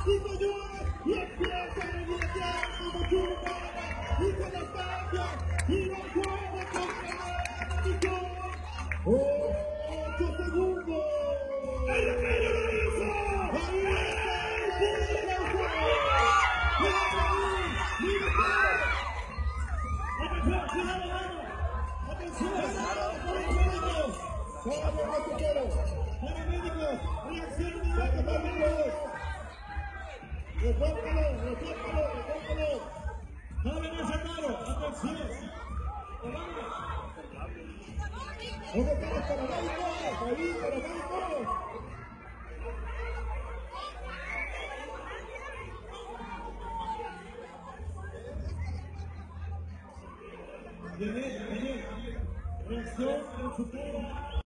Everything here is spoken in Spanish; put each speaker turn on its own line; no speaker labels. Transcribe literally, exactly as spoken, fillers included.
y señores, y empieza el mundial como Cuba, y se la cambia, y la juega contra la México. Ocho segundos. ¡El Imperio lo hizo! ¡Ahí está el punto! Paramédicos, reacción inmediata, paramédicos. Resuéltalo, resuéltalo, resuéltalo. Dale más hermano, atención. ¿Dónde están los paramédicos? Ahí, paramédicos. Viene, viene. Reacción en futuro.